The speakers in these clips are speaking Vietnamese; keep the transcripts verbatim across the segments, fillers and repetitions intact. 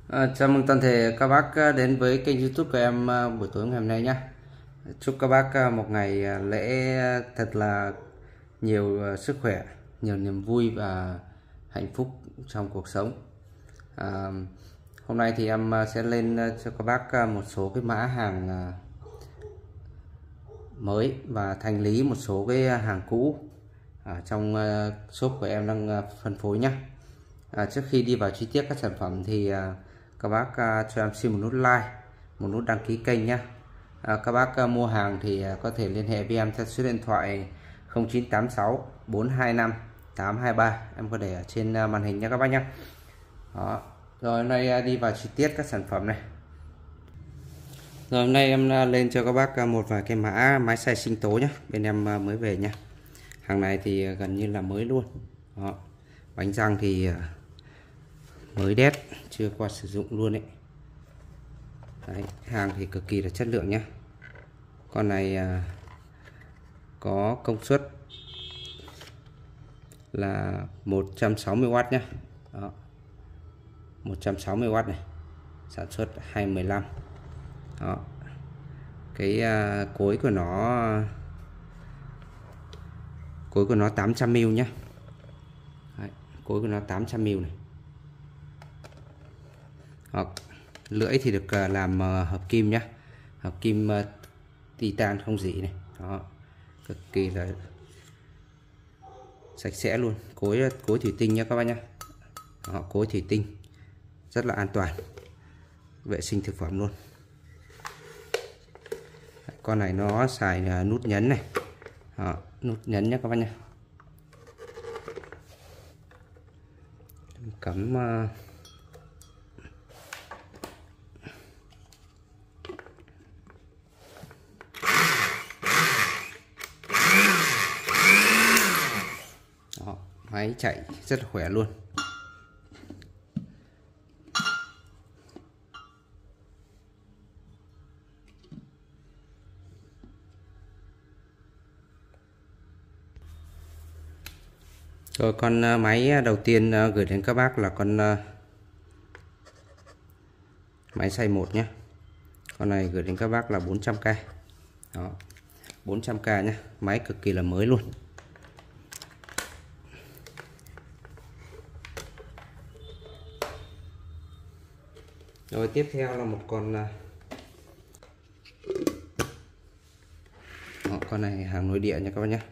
À, chào mừng toàn thể các bác à, đến với kênh YouTube của em à, buổi tối ngày hôm nay nhé. Chúc các bác à, một ngày à, lễ à, thật là nhiều à, sức khỏe, nhiều niềm vui và hạnh phúc trong cuộc sống. À, hôm nay thì em à, sẽ lên à, cho các bác à, một số cái mã hàng à, mới và thanh lý một số cái hàng cũ ở trong à, shop của em đang à, phân phối nhé. À, trước khi đi vào chi tiết các sản phẩm thì à, các bác à, cho em xin một nút like, một nút đăng ký kênh nhé. À, các bác à, mua hàng thì à, có thể liên hệ với em theo số điện thoại không chín tám sáu bốn hai năm tám hai ba, em có để ở trên à, màn hình nhé các bác nhé. Đó. Rồi hôm nay à, đi vào chi tiết các sản phẩm này. Rồi hôm nay em à, lên cho các bác à, một vài cái mã máy xay sinh tố nhé, bên em à, mới về nha. Hàng này thì à, gần như là mới luôn. Đó. Bánh răng thì à, mới đét, chưa qua sử dụng luôn đấy. Đấy, hàng thì cực kỳ là chất lượng nhé. Con này à, có công suất là một trăm sáu mươi oát nhé. Đó, một trăm sáu mươi oát này, sản xuất hai mười lăm. Đó, cái à, cối của nó cối của nó tám trăm mi li nhé. Đấy, cối của nó tám trăm mi li này. Hoặc lưỡi thì được làm hợp kim nhé, hợp kim titan không rỉ này. Đó, cực kỳ là sạch sẽ luôn. Cối cối thủy tinh nha các bác nhé. Đó, cối thủy tinh rất là an toàn, vệ sinh thực phẩm luôn. Con này nó xài nút nhấn này. Đó, nút nhấn nhé các bác nhé. Cắm uh, Đó, máy chạy rất là khỏe luôn. Rồi con máy đầu tiên gửi đến các bác là con máy xay một nhé. Con này gửi đến các bác là bốn trăm k. Đó, bốn trăm k nhé. Máy cực kỳ là mới luôn. Rồi tiếp theo là một con Đó, con này hàng nội địa nha các bác nhé.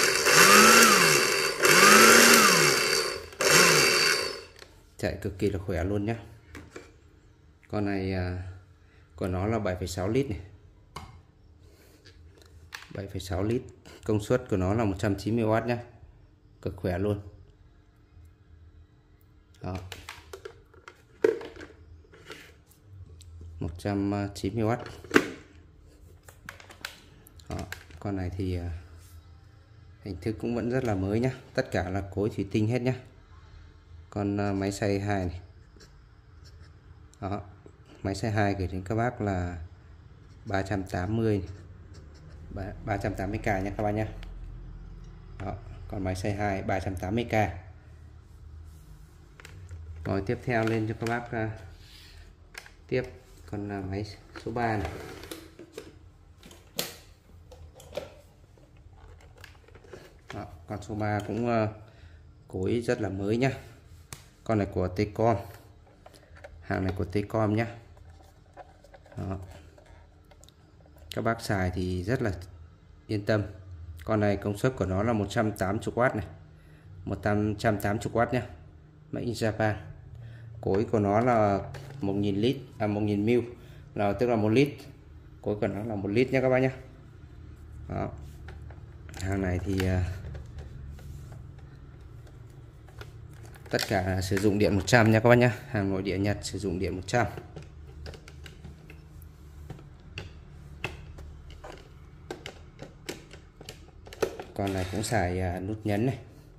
Chạy cực kỳ là khỏe luôn nhé. Con này à, của nó là bảy phẩy sáu lít này, bảy phẩy sáu lít, công suất của nó là một trăm chín mươi oát nhé, cực khỏe luôn. Đó, một trăm chín mươi oát. Đó, con này thì à, hình thức cũng vẫn rất là mới nhé, tất cả là cối thủy tinh hết nhé. Con à, máy xay hai này. Đó, máy xay hai gửi đến các bác là ba trăm tám mươi, ba trăm tám mươi k nhé các bác nhé. Đó, còn máy xay hai ba trăm tám mươi k. Rồi tiếp theo lên cho các bác uh, tiếp con uh, máy số ba này. Đó, con số ba cũng uh, cối rất là mới nhá. Con này của T-Com, hàng này của T-Com nhé. Đó, các bác xài thì rất là yên tâm. Con này công suất của nó là một trăm tám mươi oát này, một trăm tám mươi oát nhé, Made in Japan. Cối của nó là một nghìn lít, à một nghìn mi li, là tức là một lít. Cối của nó là một lít nhé các bác nhé. Đó, hàng này thì uh, tất cả là sử dụng điện một trăm nha các bác nhé. Hàng nội địa Nhật sử dụng điện một trăm. Con này cũng xài uh, nút nhấn này.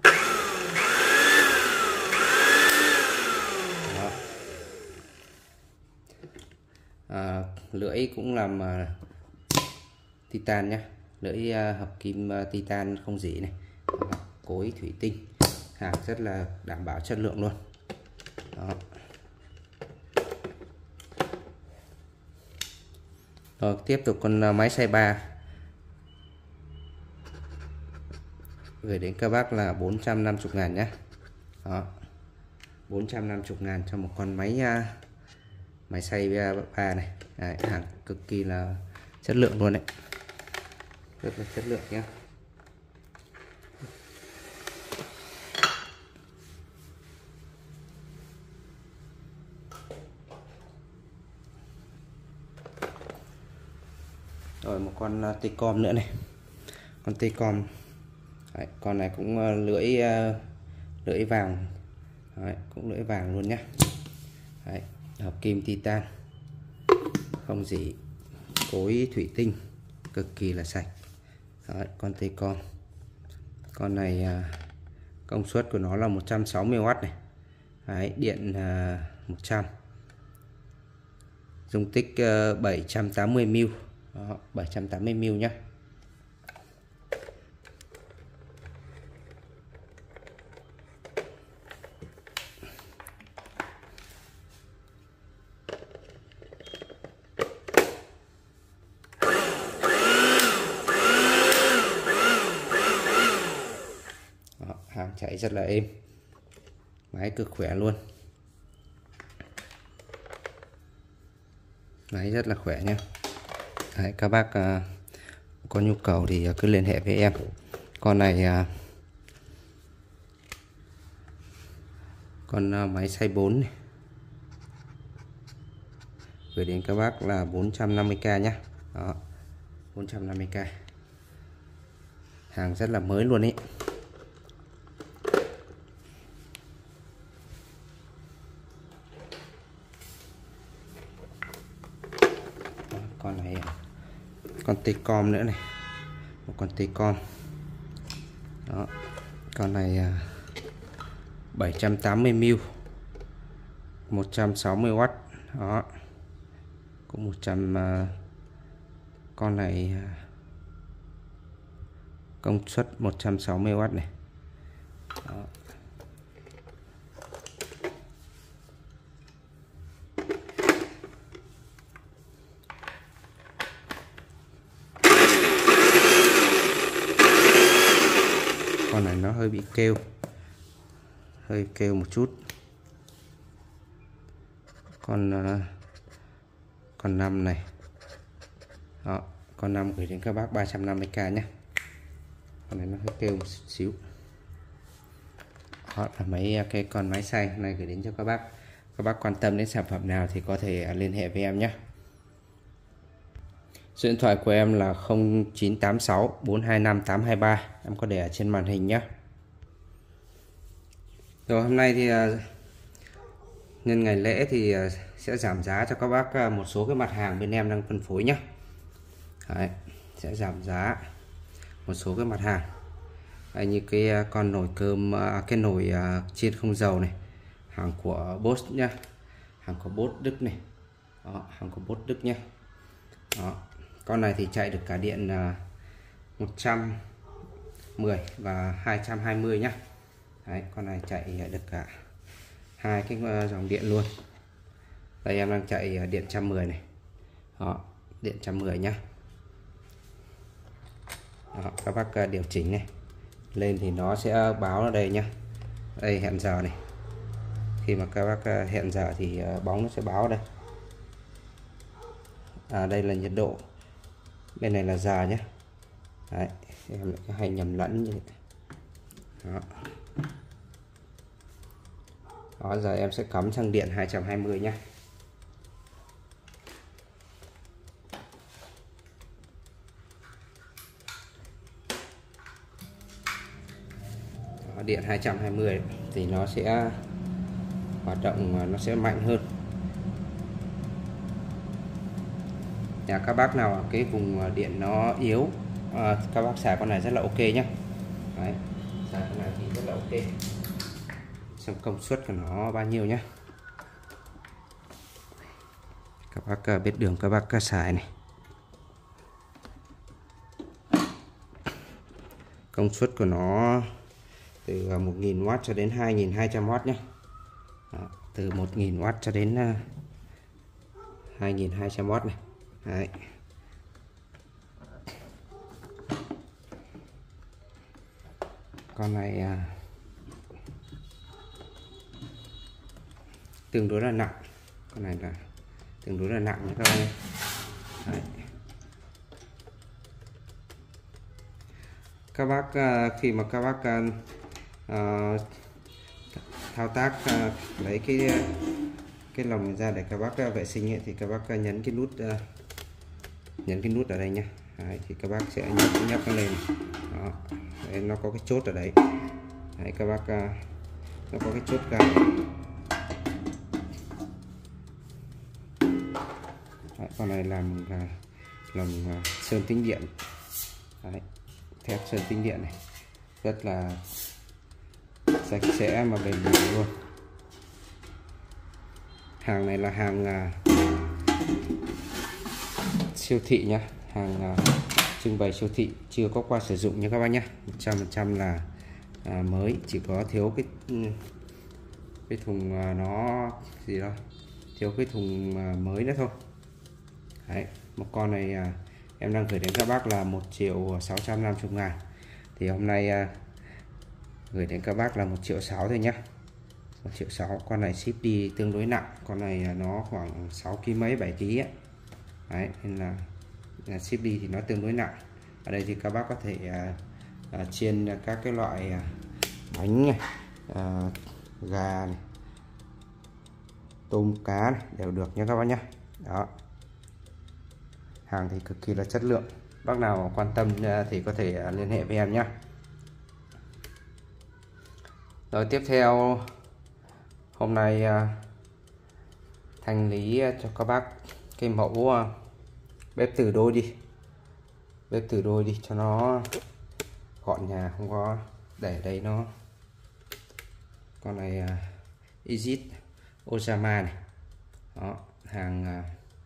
Đó. À, lưỡi cũng làm uh, titan nhé, lưỡi uh, hợp kim uh, titan không rỉ này. Đó, cối thủy tinh, hàng rất là đảm bảo chất lượng luôn. Đó. Rồi tiếp tục con máy xay ba gửi đến các bác là bốn trăm năm mươi ngàn nhé. Đó, bốn trăm năm mươi ngàn cho một con máy máy xay ba này. Đấy, hàng cực kỳ là chất lượng luôn đấy, rất là chất lượng nhé. Rồi một con T-com nữa này, con T-com. Đấy, con này cũng lưỡi lưỡi vàng. Đấy, cũng lưỡi vàng luôn nhé. Đấy, hợp kim titan, không dỉ, cối thủy tinh, cực kỳ là sạch. Đấy, con T-com. Con này công suất của nó là một trăm sáu mươi oát này. Đấy, điện một trăm, dung tích bảy trăm tám mươi mi li mét. Đó, bảy trăm tám mươi mi li mét nhé. Đó, hàng chạy rất là êm, máy cực khỏe luôn, máy rất là khỏe nhé. Đấy, các bác uh, có nhu cầu thì cứ liên hệ với em. Con này uh, con uh, máy xay bốn này, gửi đến các bác là bốn trăm năm mươi k nhé. Đó, bốn trăm năm mươi k, hàng rất là mới luôn ý. Đó, con này con T-com nữa này, một con T-com. Đó, con này bảy trăm tám mươi mi li mét, một trăm sáu mươi oát. Đó, cũng một trăm. Con này công suất một trăm sáu mươi oát này. Đó. Con này nó hơi bị kêu, hơi kêu một chút. Con uh, con năm này. Đó, con năm gửi đến các bác ba trăm năm mươi k nhé. Con này nó hơi kêu một xíu. Đó là mấy cái con máy xay này gửi đến cho các bác. Các bác quan tâm đến sản phẩm nào thì có thể liên hệ với em nhé. Số điện thoại của em là không chín tám sáu bốn hai năm tám hai ba, em có để ở trên màn hình nhé. Rồi hôm nay thì nhân ngày lễ thì sẽ giảm giá cho các bác một số cái mặt hàng bên em đang phân phối nhé. Đấy, sẽ giảm giá một số cái mặt hàng. Đấy, như cái con nồi cơm, cái nồi chiên không dầu này, hàng của Bosch nhá, hàng của Bosch Đức này. Đó, hàng của Bosch Đức nhé. Đó, con này thì chạy được cả điện một trăm mười và hai trăm hai mươi nhá. Đấy, con này chạy được cả hai cái dòng điện luôn. Đây em đang chạy điện một trăm mười này. Đó, điện một trăm mười nhá. Đó, các bác điều chỉnh này lên thì nó sẽ báo ở đây nhá. Đây hẹn giờ này, khi mà các bác hẹn giờ thì bóng nó sẽ báo ở đây. À, đây là nhiệt độ, bên này là giờ nhé. Đấy, em lại hay nhầm lẫn như vậy. Đó. Đó, giờ em sẽ cắm sang điện hai trăm hai mươi nhé. Đó, điện hai trăm hai mươi thì nó sẽ hoạt động, nó sẽ mạnh hơn. Nhà các bác nào cái vùng điện nó yếu, à, các bác xài con này rất là ok nhé. Đấy, xài con này thì rất là ok. Xem công suất của nó bao nhiêu nhé. Các bác biết đường các bác xài này. Công suất của nó từ một nghìn oát cho đến hai nghìn hai trăm oát nhé. Đó, từ một nghìn oát cho đến hai nghìn hai trăm oát này. Đấy. con này à, tương đối là nặng, con này là tương đối là nặng nha các bạn. Đấy. Các bác à, khi mà các bác à, à, thao tác à, lấy cái cái lồng ra để các bác à, vệ sinh ấy, thì các bác à, nhấn cái nút à, nhấn cái nút ở đây nhé. Đấy, thì các bác sẽ nhấp nhấp nó lên. Đó. Đấy, nó có cái chốt ở đấy. Đấy, các bác à, nó có cái chốt ga. Đấy, con này làm là lồng à, sơn tĩnh điện. Đấy, thép sơn tĩnh điện này rất là sạch sẽ mà bền bỉ luôn. Hàng này là hàng à, siêu thị nhá, hàng à, trưng bày siêu thị, chưa có qua sử dụng nha các bác nhé. một trăm phần trăm là à, mới, chỉ có thiếu cái cái thùng à, nó gì đó, thiếu cái thùng à, mới nữa thôi. Đấy, một con này à, em đang gửi đến các bác là một triệu sáu trăm năm mươi ngàn. Thì hôm nay à, gửi đến các bác là một triệu sáu thôi nhé. một triệu sáu. Con này ship đi tương đối nặng, con này nó khoảng sáu ký mấy, bảy ký ấy. Đấy, nên là, là ship đi thì nó tương đối nặng. Ở đây thì các bác có thể à, à, chiên các cái loại à, bánh này, à, gà này, tôm cá này, đều được nha các bác nhé. Đó, hàng thì cực kỳ là chất lượng. Bác nào quan tâm thì có thể liên hệ với em nhé. Rồi tiếp theo, hôm nay thanh lý cho các bác cái mẫu bếp từ đôi đi, bếp từ đôi đi cho nó gọn nhà, không có để đây nó. Con này uh, Exit Osama này. Đó, hàng uh,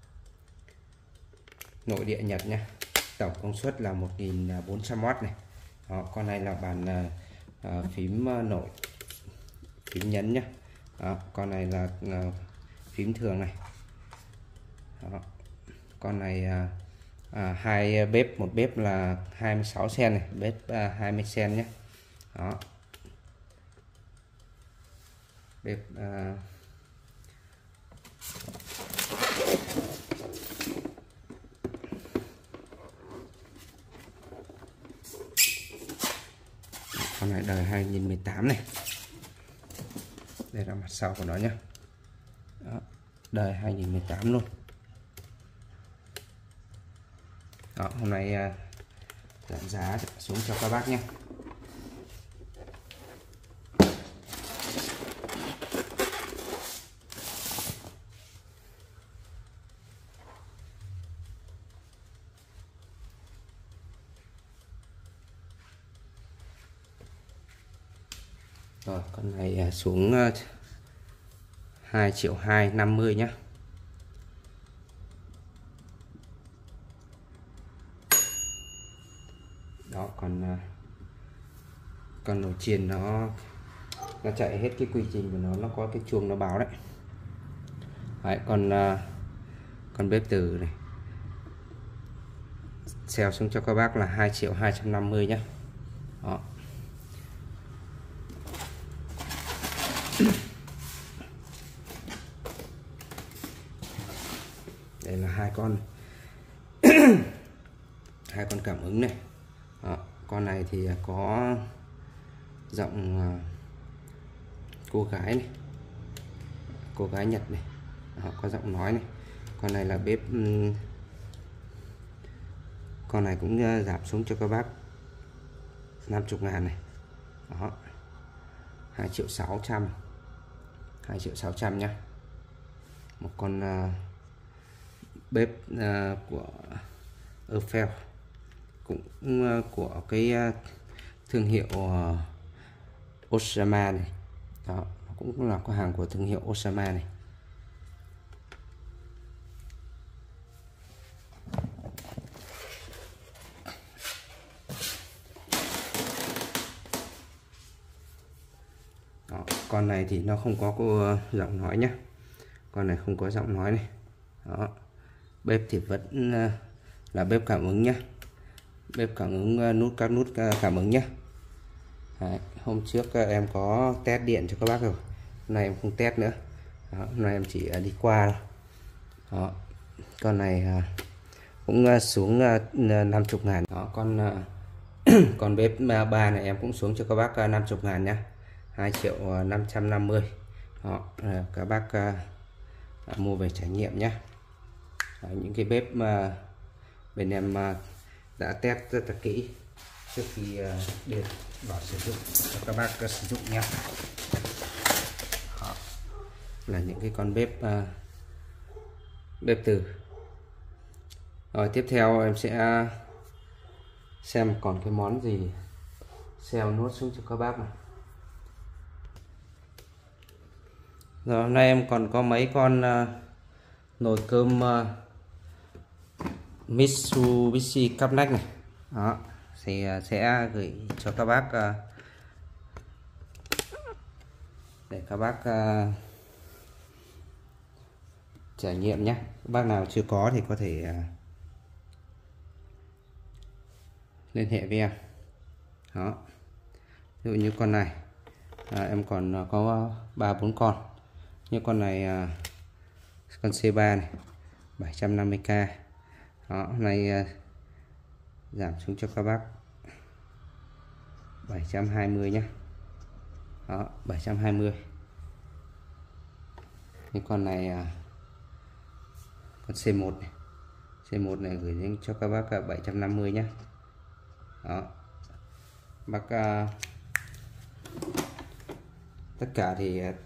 nội địa Nhật nhé. Tổng công suất là một nghìn bốn trăm oát này. Đó, con này là bàn uh, uh, phím uh, nội, phím nhấn nhé. Đó, con này là uh, phím thường này. Đó, con này uh, uh, hai bếp, một bếp là hai mươi sáu sen này, bếp uh, hai mươi sen nhé. Đó, bếp uh, con này đời hai nghìn mười tám này. Đây là mặt sau của nó nhé. Đó, đời hai nghìn mười tám luôn. Đó, hôm nay uh, giảm giá xuống cho các bác nhé. Rồi, con này xuống hai triệu hai năm mươi nhé. Đó, còn con nồi chiên nó nó chạy hết cái quy trình của nó, nó có cái chuông nó báo đấy. Đấy, còn con bếp từ này xèo xuống cho các bác là hai triệu hai trăm năm mươi nhé. Đó. Đây là hai con hai con cảm ứng này. Đó, con này thì có giọng uh, cô gái này, cô gái Nhật này. Đó, có giọng nói này. Con này là bếp um, con này cũng uh, giảm xuống cho các bác năm mươi ngàn này. Đó, hai triệu sáu trăm, hai triệu sáu trăm nhá. Một con uh, bếp uh, của Eiffel, cũng uh, của cái uh, thương hiệu uh, Osama này. Đó, cũng là có hàng của thương hiệu Osama này. Đó, con này thì nó không có cô giọng nói nhé. Con này không có giọng nói này. Đó, bếp thì vẫn uh, là bếp cảm ứng nhé. Bếp cảm ứng uh, nút các nút uh, cảm ứng nhé. Đấy, hôm trước em có test điện cho các bác rồi, hôm nay em không test nữa. Đó, hôm nay em chỉ đi qua thôi. Đó, con này cũng xuống năm mươi ngàn. Đó, con con bếp ba này em cũng xuống cho các bác năm mươi ngàn nhá, hai triệu năm trăm năm mươi. Đó, các bác mua về trải nghiệm nhé. Đó, những cái bếp mà bên em đã test rất là kỹ trước khi đưa vào sử dụng cho các bác sử dụng nhé. Đó, là những cái con bếp bếp từ. Rồi tiếp theo em sẽ xem còn cái món gì xeo nốt xuống cho các bác này. Rồi hôm nay em còn có mấy con uh, nồi cơm uh, Mitsubishi cắp nách này. Đó thì uh, sẽ gửi cho các bác uh, để các bác uh, trải nghiệm nhé. Các bác nào chưa có thì có thể uh, liên hệ với em. Đó, ví dụ như con này à, em còn có ba bốn con. Như con này à, con C ba này bảy trăm năm mươi k. Đó, hôm nay à, giảm xuống cho các bác bảy trăm hai mươi nhé. Đó, bảy trăm hai mươi. Như con này à, con C một này. C một này gửi đến cho các bác bảy trăm năm mươi nhé. Đó, bác uh, tất cả thì uh,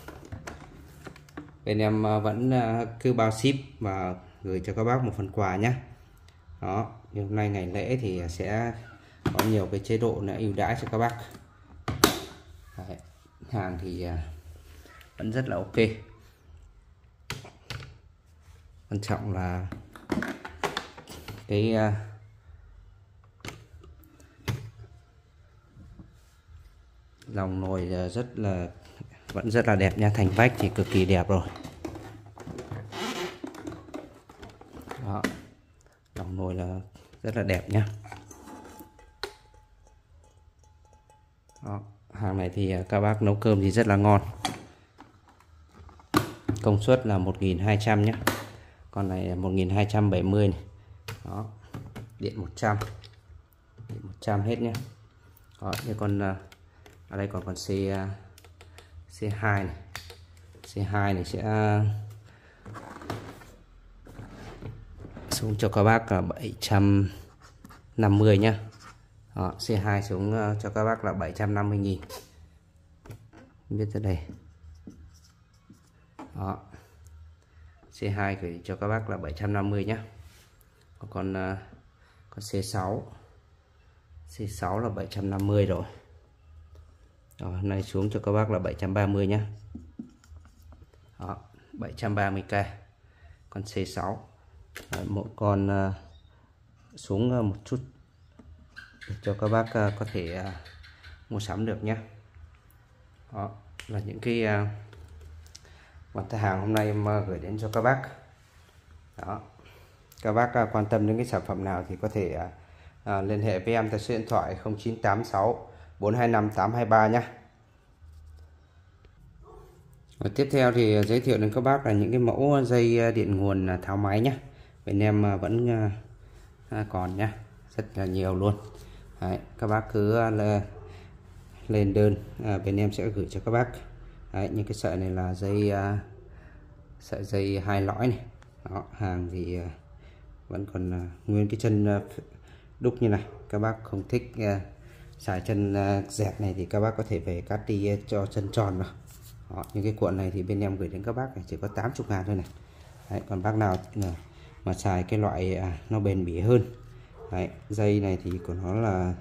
bên em uh, vẫn uh, cứ bao ship và gửi cho các bác một phần quà nhé. Đó, nhưng hôm nay ngày lễ thì sẽ có nhiều cái chế độ nữa ưu đãi cho các bác. Đấy, hàng thì uh, vẫn rất là ok. Quan trọng là cái uh, lòng nồi rất là vẫn rất là đẹp nha, thành vách thì cực kỳ đẹp rồi. Đó, lòng nồi là rất là đẹp nhá. Đó, hàng này thì các bác nấu cơm thì rất là ngon. Công suất là một nghìn hai trăm nhé. Con này một nghìn hai trăm bảy mươi này. Đó, điện một trăm, điện một trăm hết nhé. Đó, như con ở đây còn còn C C hai này. C hai này sẽ xuống cho các bác là bảy trăm năm mươi nhá. Đó, C hai xuống cho các bác là bảy trăm năm mươi nghìn. Biết tới đây. Đó, C hai gửi cho các bác là bảy trăm năm mươi nhá. Còn còn C sáu, C sáu là bảy trăm năm mươi rồi. Đó, hôm nay xuống cho các bác là bảy trăm ba mươi nhé. Đó, bảy trăm ba mươi k. Con C sáu. Đó, mỗi con uh, xuống uh, một chút để cho các bác uh, có thể uh, mua sắm được nhé. Đó là những cái uh, mặt hàng hôm nay em uh, gửi đến cho các bác. Đó, các bác uh, quan tâm đến cái sản phẩm nào thì có thể uh, uh, liên hệ với em tại số điện thoại không chín tám sáu bốn hai năm tám hai ba nhé. Và tiếp theo thì giới thiệu đến các bác là những cái mẫu dây điện nguồn tháo máy nhé. Bên em vẫn còn nhé, rất là nhiều luôn. Đấy, các bác cứ lên đơn à, bên em sẽ gửi cho các bác. Đấy, những cái sợi này là dây sợi dây hai lõi này. Đó, hàng thì vẫn còn nguyên cái chân đúc như này. Các bác không thích xài chân dẹt này thì các bác có thể về cắt đi cho chân tròn vào. Đó, những cái cuộn này thì bên em gửi đến các bác này chỉ có tám mươi ngàn thôi này. Đấy, còn bác nào mà xài cái loại à, nó bền bỉ hơn. Đấy, dây này thì của nó là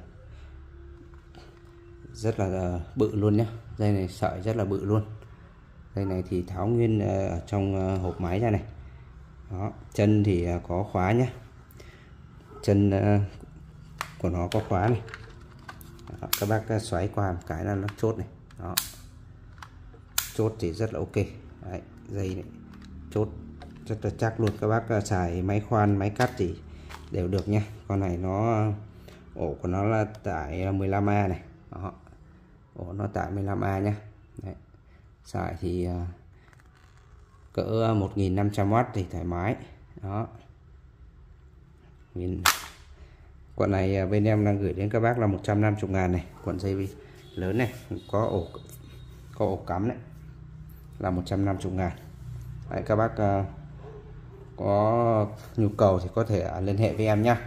rất là bự luôn nhé. Dây này sợi rất là bự luôn. Dây này thì tháo nguyên ở trong hộp máy ra này. Đó, chân thì có khóa nhé. Chân của nó có khóa này. Đó, các bác xoáy qua một cái là nó chốt này. Đó, chốt thì rất là ok. Đấy, dây này chốt rất là chắc luôn. Các bác xài máy khoan máy cắt thì đều được nha. Con này nó ổ của nó là tải mười lăm A này. Đó, ổ nó tại mười lăm A nhé. Đấy. Xài thì uh, cỡ một nghìn năm trăm oát thì thoải mái. Đó. Quận này bên em đang gửi đến các bác là một trăm năm mươi ngàn này. Quận dây lớn này, có ổ có ổ cắm đấy, là một trăm năm mươi ngàn. Đấy, các bác uh, có nhu cầu thì có thể liên hệ với em nhé.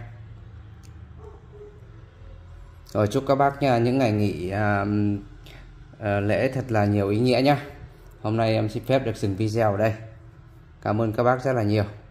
Rồi, chúc các bác nha, những ngày nghỉ uh, uh, lễ thật là nhiều ý nghĩa nhé. Hôm nay em xin phép được dừng video ở đây. Cảm ơn các bác rất là nhiều.